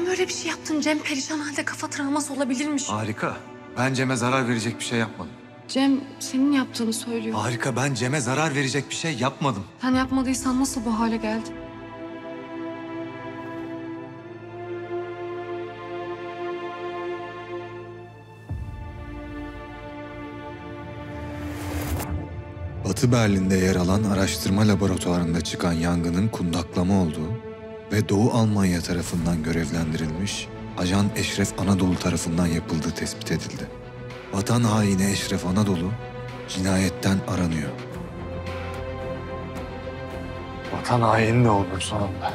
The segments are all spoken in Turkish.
böyle bir şey yaptın? Cem perişan halde, kafa travması olabilirmiş. Harika. Ben Cem'e zarar verecek bir şey yapmadım. Cem senin yaptığını söylüyor. Harika. Ben Cem'e zarar verecek bir şey yapmadım. Sen yapmadıysan nasıl bu hale geldin? Batı Berlin'de yer alan araştırma laboratuvarında çıkan yangının kundaklama olduğu ve Doğu Almanya tarafından görevlendirilmiş Ajan Eşref Anadolu tarafından yapıldığı tespit edildi. Vatan haini Eşref Anadolu cinayetten aranıyor. Vatan haini de olur sonunda.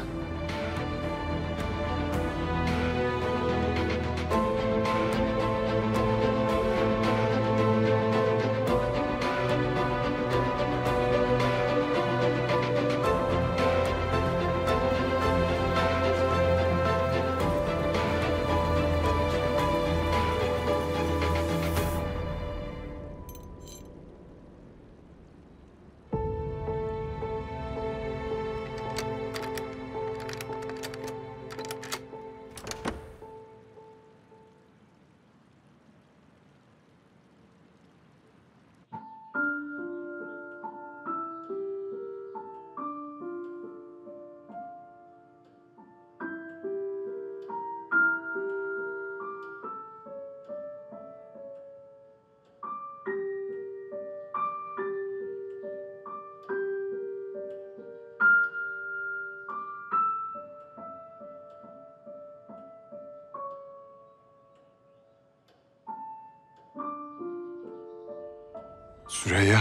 Süreyya.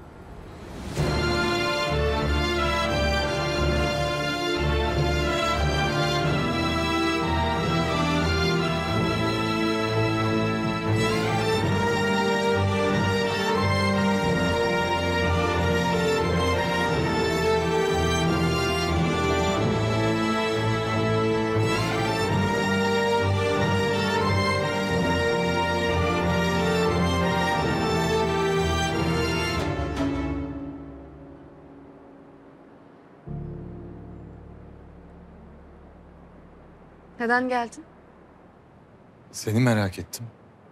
Neden geldin? Seni merak ettim.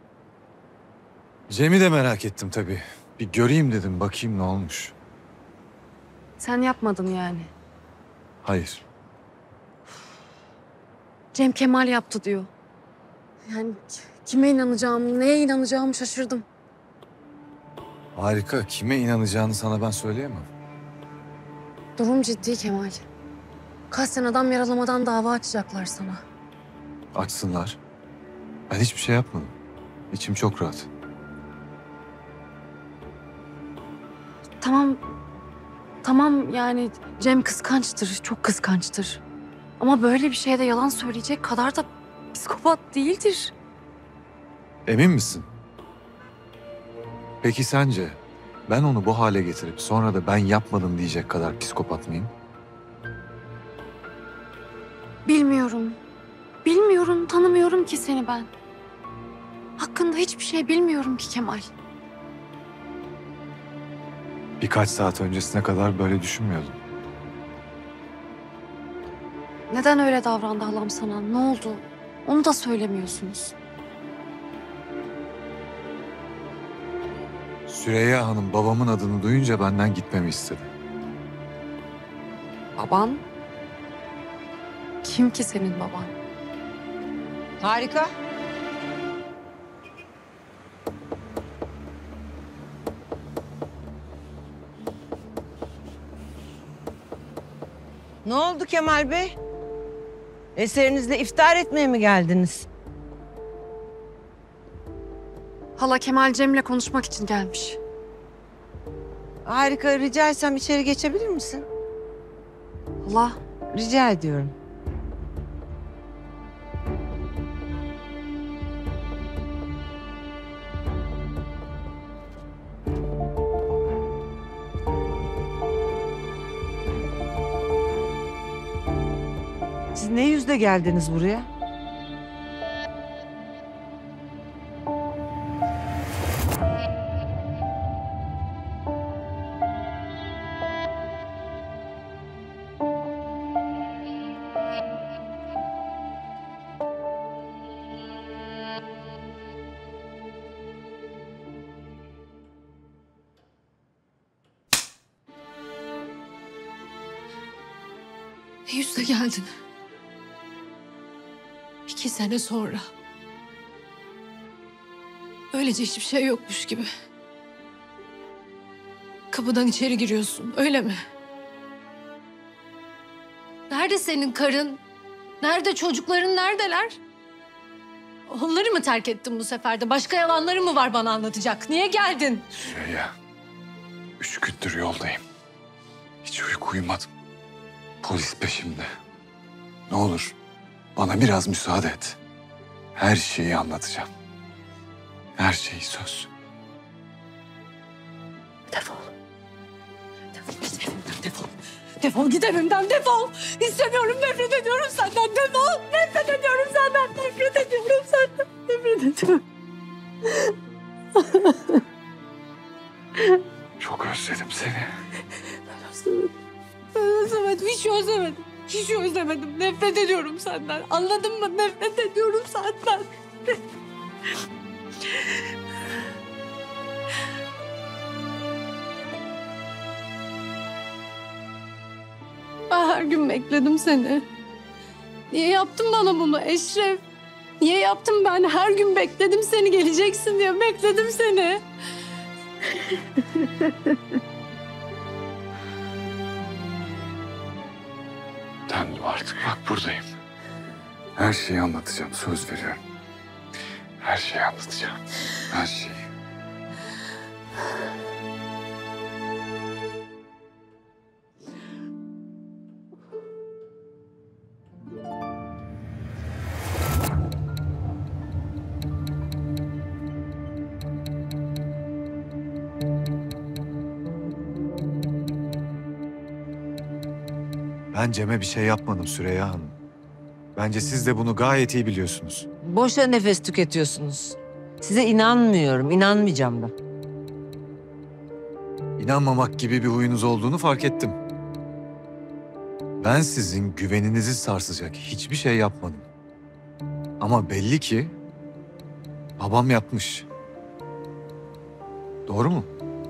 Cem'i de merak ettim tabii. Bir göreyim dedim, bakayım ne olmuş. Sen yapmadın yani. Hayır. Cem Kemal yaptı diyor. Yani kime inanacağımı, neye inanacağımı şaşırdım. Harika. Kime inanacağını sana ben söyleyemem. Durum ciddi Kemal. Kasten adam yaralamadan dava açacaklar sana. Açsınlar. Ben hiçbir şey yapmadım. İçim çok rahat. Tamam, tamam yani Cem kıskançtır, çok kıskançtır. Ama böyle bir şeyde yalan söyleyecek kadar da psikopat değildir. Emin misin? Peki sence ben onu bu hale getirip sonra da ben yapmadım diyecek kadar psikopat mıyım? Bilmiyorum. Bilmiyorum, tanımıyorum ki seni ben. Hakkında hiçbir şey bilmiyorum ki Kemal. Birkaç saat öncesine kadar böyle düşünmüyordum. Neden öyle davrandı halam sana? Ne oldu? Onu da söylemiyorsunuz. Süreyya Hanım babamın adını duyunca benden gitmemi istedi. Baban? Kim ki senin baban? Harika. Ne oldu Kemal Bey? Eserinizle iftar etmeye mi geldiniz? Hala Kemal Cem'le konuşmak için gelmiş. Harika, rica etsem içeri geçebilir misin? Hala, Rica ediyorum. Siz ne yüzle geldiniz buraya? Ne yüzle geldin? 2 sene sonra. Öylece hiçbir şey yokmuş gibi. Kapıdan içeri giriyorsun, öyle mi? Nerede senin karın? Nerede çocukların, neredeler? Onları mı terk ettin bu sefer de? Başka yalanları mı var bana anlatacak? Niye geldin? Süreyya, 3 gündür yoldayım. Hiç uyku uyumadım. Polis peşimde. Ne olur bana biraz müsaade et. Her şeyi anlatacağım. Her şeyi söz. Defol. Defol git evimden, defol. Defol git evimden, defol. İstemiyorum, nefret ediyorum senden, defol. Nefret ediyorum senden, nefret ediyorum senden, nefret ediyorum. Çok özledim seni. Ben özlemedim, hiç özlemedim. Hiç özlemedim, nefret ediyorum senden. Anladın mı? Nefret ediyorum senden. Ben her gün bekledim seni. Niye yaptın bana bunu Eşref? Niye yaptım ben? Her gün bekledim seni, geleceksin diye bekledim seni. Döndüm artık, bak buradayım. Her şeyi anlatacağım, söz veriyorum. Her şeyi anlatacağım. Her şeyi. Ben Cem'e bir şey yapmadım Süreyya Hanım. Bence siz de bunu gayet iyi biliyorsunuz. Boşa nefes tüketiyorsunuz. Size inanmıyorum, inanmayacağım da. İnanmamak gibi bir huyunuz olduğunu fark ettim. Ben sizin güveninizi sarsacak hiçbir şey yapmadım. Ama belli ki babam yapmış. Doğru mu?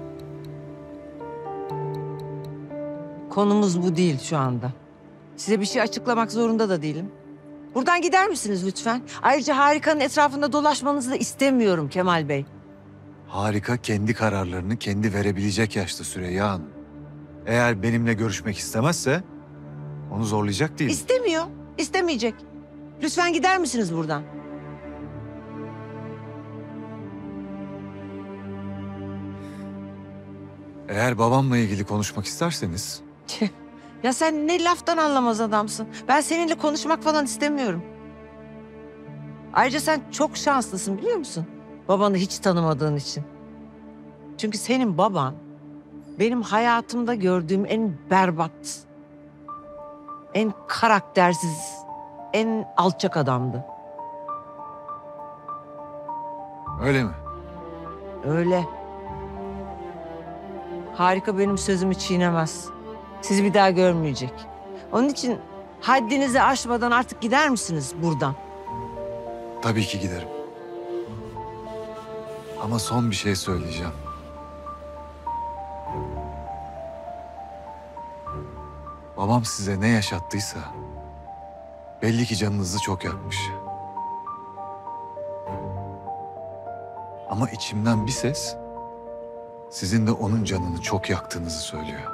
Konumuz bu değil şu anda. Size bir şey açıklamak zorunda da değilim. Buradan gider misiniz lütfen? Ayrıca Harika'nın etrafında dolaşmanızı da istemiyorum Kemal Bey. Harika kendi kararlarını kendi verebilecek yaşta Süreyya Hanım. Eğer benimle görüşmek istemezse onu zorlayacak değilim. İstemiyor, istemeyecek. Lütfen gider misiniz buradan? Eğer babamla ilgili konuşmak isterseniz Ya sen ne laftan anlamaz adamsın. Ben seninle konuşmak falan istemiyorum. Ayrıca sen çok şanslısın biliyor musun? Babanı hiç tanımadığın için. Çünkü senin baban benim hayatımda gördüğüm en berbat, en karaktersiz, en alçak adamdı. öyle mi? Öyle. Harika benim sözümü çiğnemez. Sizi bir daha görmeyecek. Onun için haddinizi aşmadan artık gider misiniz buradan? Tabii ki giderim. Ama son bir şey söyleyeceğim. Babam size ne yaşattıysa belli ki canınızı çok yakmış. Ama içimden bir ses sizin de onun canını çok yaktığınızı söylüyor.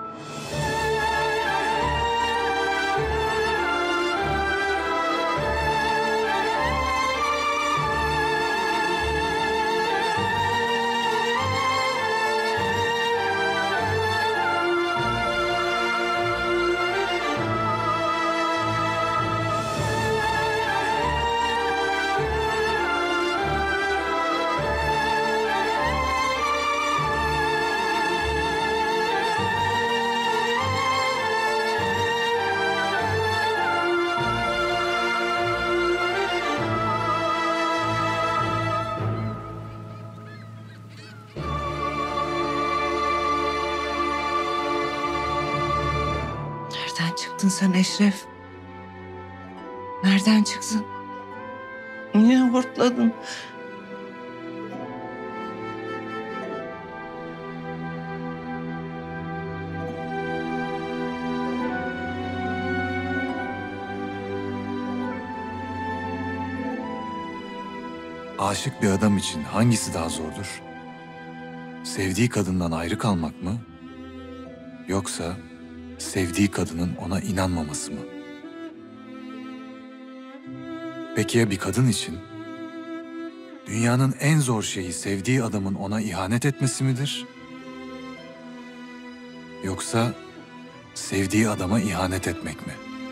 Nereden çıktın sen Eşref? Nereden çıktın? Niye hortladın? Aşık bir adam için hangisi daha zordur? Sevdiği kadından ayrı kalmak mı? Yoksa sevdiği kadının ona inanmaması mı? Peki ya bir kadın için? Dünyanın en zor şeyi sevdiği adamın ona ihanet etmesi midir? Yoksa sevdiği adama ihanet etmek mi?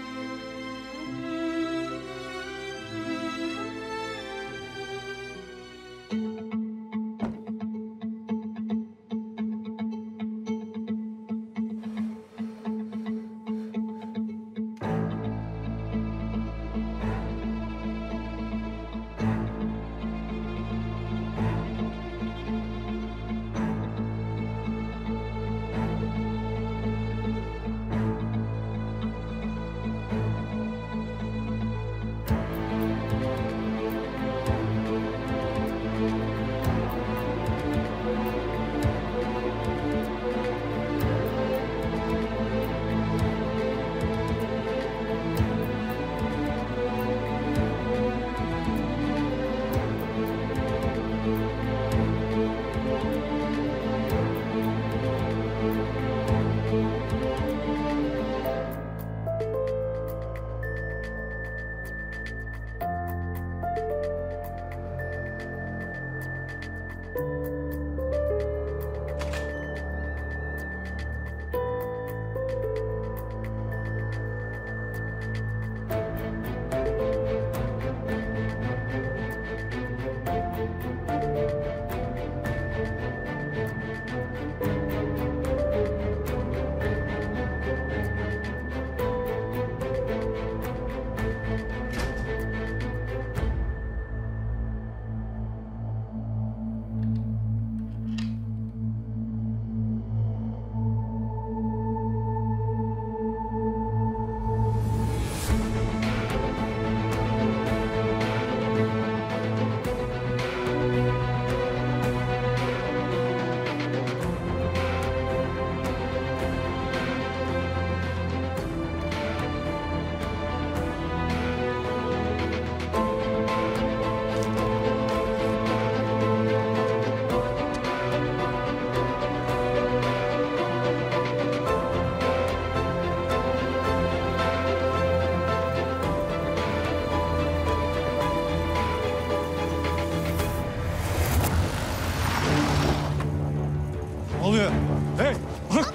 Ne oluyor? Hey! Bırak!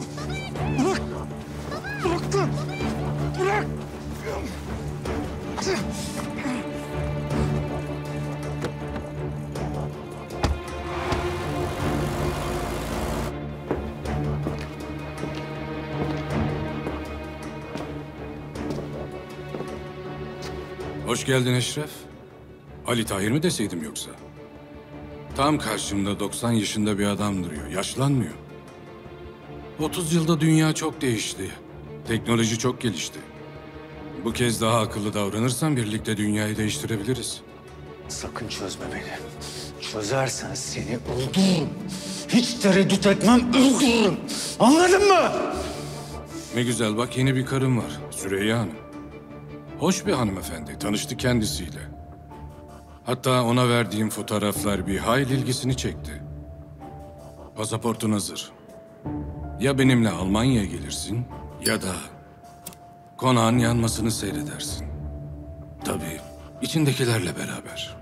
Bırak! Bırak lan! Bırak! Hoş geldin Eşref. Ali Tahir mi deseydim yoksa? Tam karşımda 90 yaşında bir adam duruyor. Yaşlanmıyor. 30 yılda dünya çok değişti. Teknoloji çok gelişti. Bu kez daha akıllı davranırsan birlikte dünyayı değiştirebiliriz. Sakın çözme beni. Çözersen seni öldürürüm. Hiç tereddüt etmem, öldürürüm. Anladın mı? Ne güzel bak, yeni bir karım var. Süreyya Hanım. Hoş bir hanımefendi. Tanıştık kendisiyle. Hatta ona verdiğim fotoğraflar bir hayli ilgisini çekti. Pasaportun hazır. Ya benimle Almanya'ya gelirsin ya da konağın yanmasını seyredersin. Tabii içindekilerle beraber.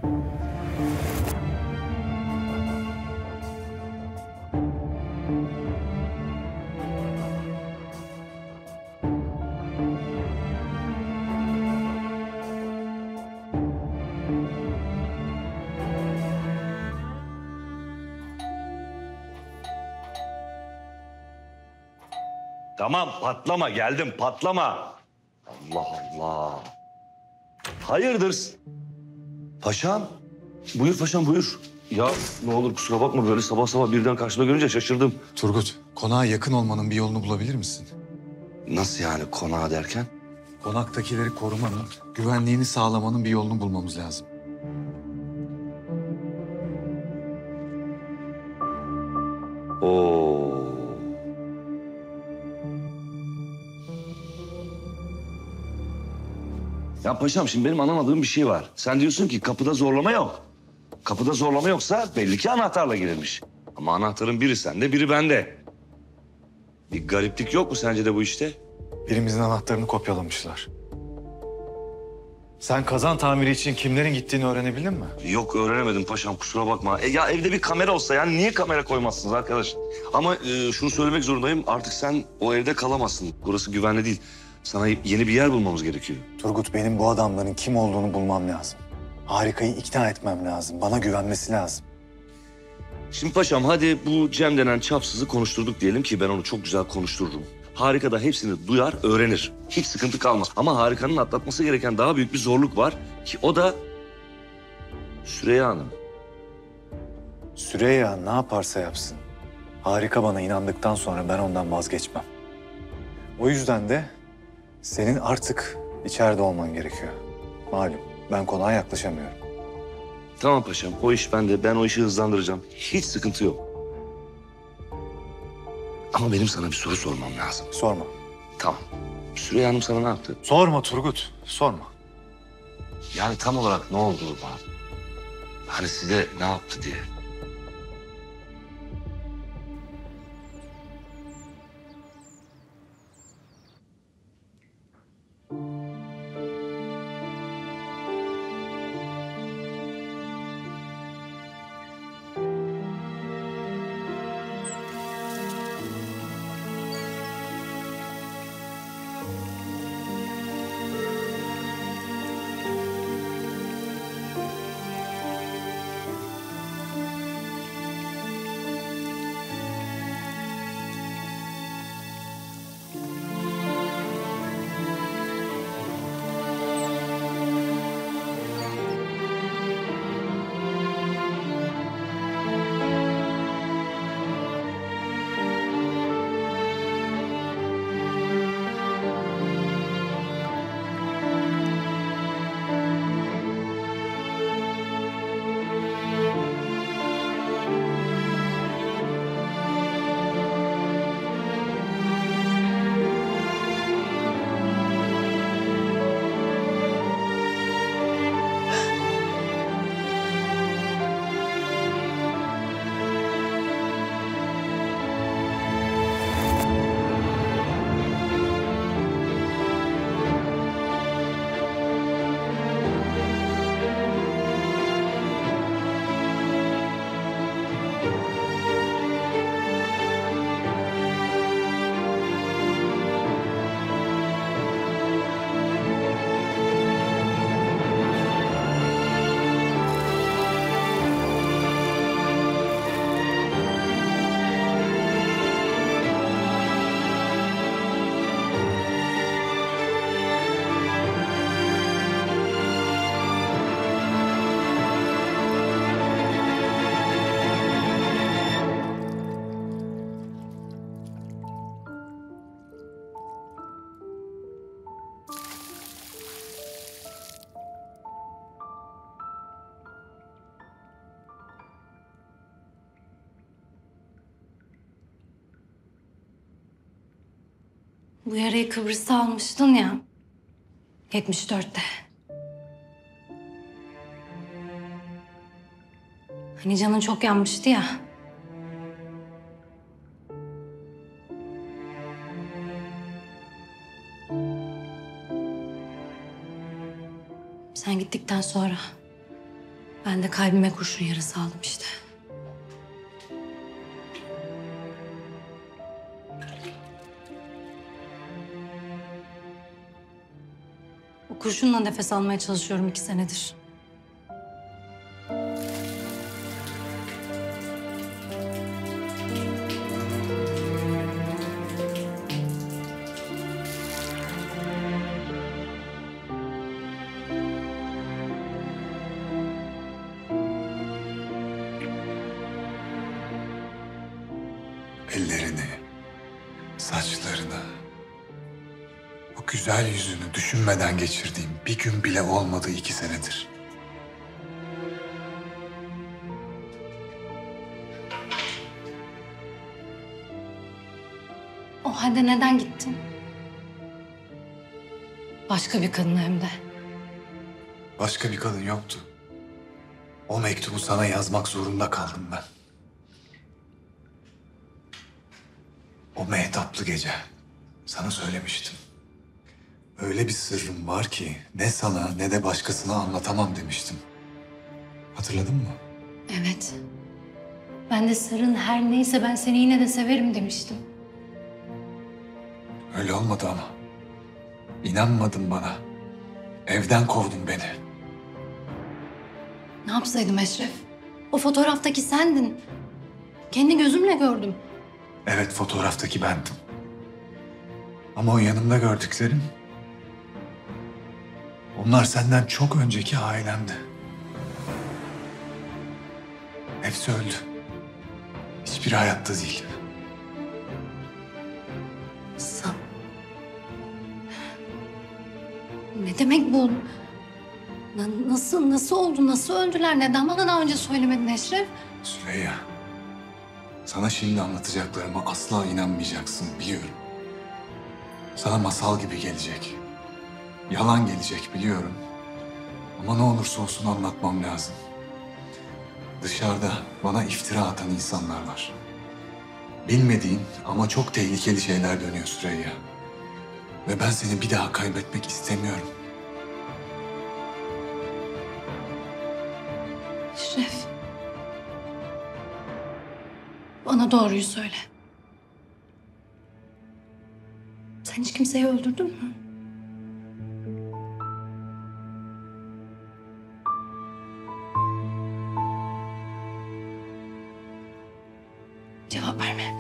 Tamam patlama geldim patlama. Allah Allah. Hayırdır? Paşam. Buyur paşam buyur. Ya ne olur kusura bakma böyle sabah sabah birden karşıma görünce şaşırdım. Turgut, konağa yakın olmanın bir yolunu bulabilir misin? Nasıl yani konağa derken? Konaktakileri korumanın, güvenliğini sağlamanın bir yolunu bulmamız lazım. Oo. Ya paşam şimdi benim anlamadığım bir şey var. Sen diyorsun ki kapıda zorlama yok. Kapıda zorlama yoksa belli ki anahtarla girilmiş. Ama anahtarın biri sende, biri bende. Bir gariplik yok mu sence de bu işte? Birimizin anahtarını kopyalamışlar. Sen kazan tamiri için kimlerin gittiğini öğrenebildin mi? Yok öğrenemedim paşam kusura bakma. Ya evde bir kamera olsa yani niye kamera koymazsınız arkadaş? Ama şunu söylemek zorundayım artık sen o evde kalamazsın. Burası güvenli değil. Sana yeni bir yer bulmamız gerekiyor. Turgut, benim bu adamların kim olduğunu bulmam lazım. Harika'yı ikna etmem lazım. Bana güvenmesi lazım. Şimdi paşam hadi bu Cem denen çapsızı konuşturduk diyelim ki ben onu çok güzel konuştururum. Harika da hepsini duyar, öğrenir. Hiç sıkıntı kalmaz. Ama Harika'nın atlatması gereken daha büyük bir zorluk var ki o da Süreyya Hanım. Süreyya ne yaparsa yapsın. Harika bana inandıktan sonra ben ondan vazgeçmem. O yüzden de senin artık içeride olman gerekiyor. Malum ben konağa yaklaşamıyorum. Tamam paşam o iş bende. Ben o işi hızlandıracağım. Hiç sıkıntı yok. Ama benim sana bir soru sormam lazım. Sorma. Tamam. Süreyya Hanım sana ne yaptı? Sorma Turgut, sorma. Yani tam olarak ne oldu bana? Hani size ne yaptı diye. Bu yarayı Kıbrıs'ta almıştın ya. 74'te. Hani canın çok yanmıştı ya. Sen gittikten sonra ben de kalbime kurşun yarası aldım işte. O kurşunla nefes almaya çalışıyorum 2 senedir. Ellerini, saçlarını, o güzel yüzünü düşünmeden geçirdiğim bir gün bile olmadı 2 senedir. O halde neden gittin? Başka bir kadına hem de. Başka bir kadın yoktu. O mektubu sana yazmak zorunda kaldım ben. O mehtaplı gece sana söylemiştim. Öyle bir sırrım var ki ne sana ne de başkasına anlatamam demiştim. Hatırladın mı? Evet. Ben de sırrın her neyse ben seni yine de severim demiştim. Öyle olmadı ama. İnanmadın bana. Evden kovdun beni. Ne yapsaydım Eşref? O fotoğraftaki sendin. Kendi gözümle gördüm. Evet, fotoğraftaki bendim. Ama o yanımda gördüklerim... onlar senden çok önceki ailemdi. Hepsi öldü. Hiçbiri hayatta değil. Ne demek bu? Nasıl oldu? Nasıl öldüler? Neden bana daha önce söylemedin Eşref? Süreyya, sana şimdi anlatacaklarıma asla inanmayacaksın, biliyorum. Sana masal gibi gelecek. Yalan gelecek, biliyorum. Ama ne olursa olsun anlatmam lazım. Dışarıda bana iftira atan insanlar var. Bilmediğin ama çok tehlikeli şeyler dönüyor Süreyya. Ve ben seni bir daha kaybetmek istemiyorum. Eşref. Bana doğruyu söyle. Sen hiç kimseyi öldürdün mü? Cevap verme.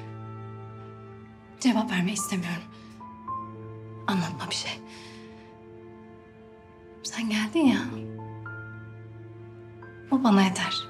Cevap verme istemiyorum. Anlatma bir şey. Sen geldin ya. O bana yeter.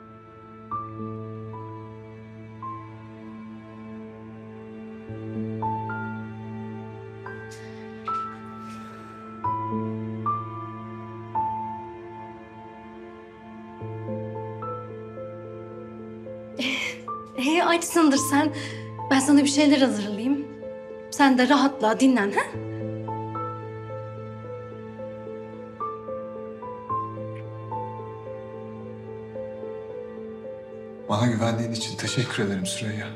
Açsındır sen. Ben sana bir şeyler hazırlayayım. Sen de rahatla, dinlen ha? Bana güvendiğin için teşekkür ederim Süreyya.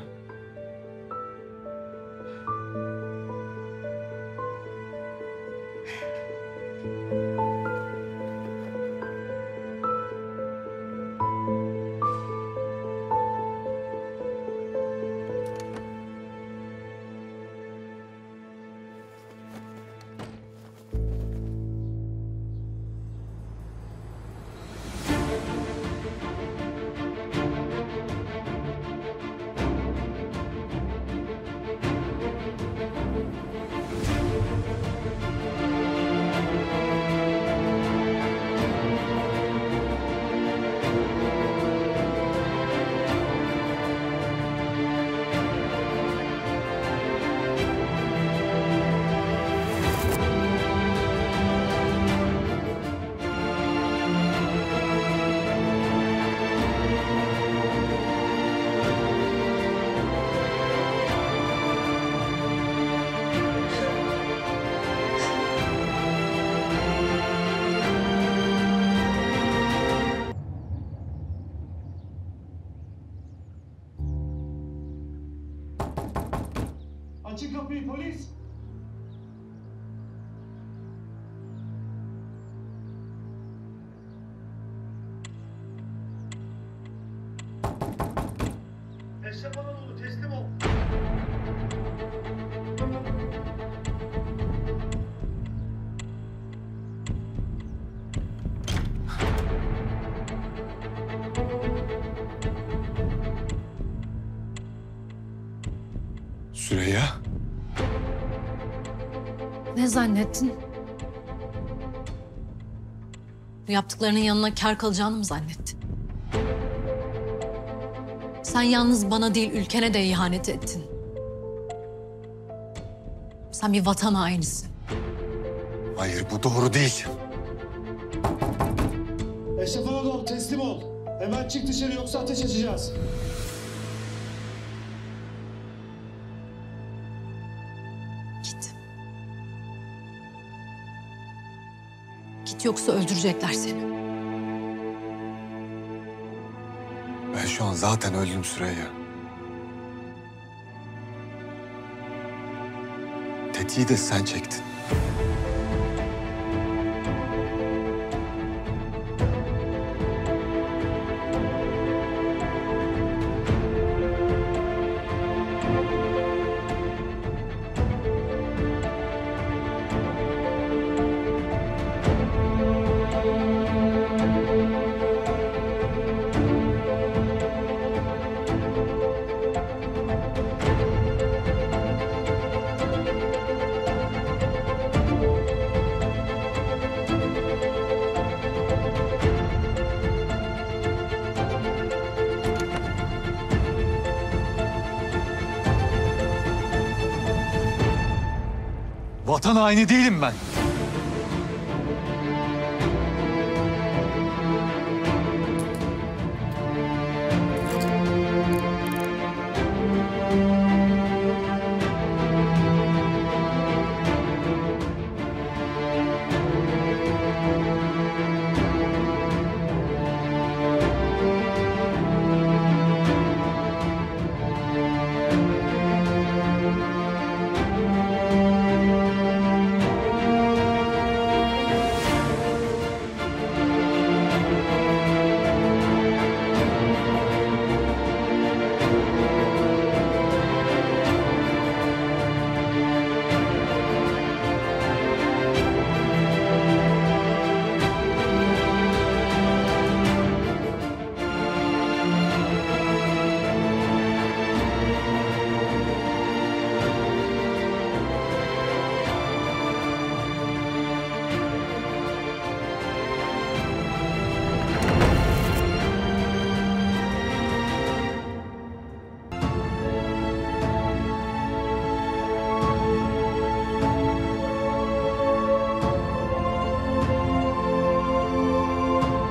Açın kapıyı polis! Eşref Anadolu teslim ol. Süreyya, Ne zannettin? Bu yaptıklarının yanına kâr kalacağını mı zannettin? Sen yalnız bana değil ülkene de ihanet ettin. Sen bir vatan hainisin. hayır bu doğru değil. Eşref Anadolu teslim ol. Hemen çık dışarı yoksa ateş açacağız. Git. Git yoksa öldürecekler seni. şu an zaten öldüm Süreyya. Tetiği de sen çektin. Vatan haini değilim ben.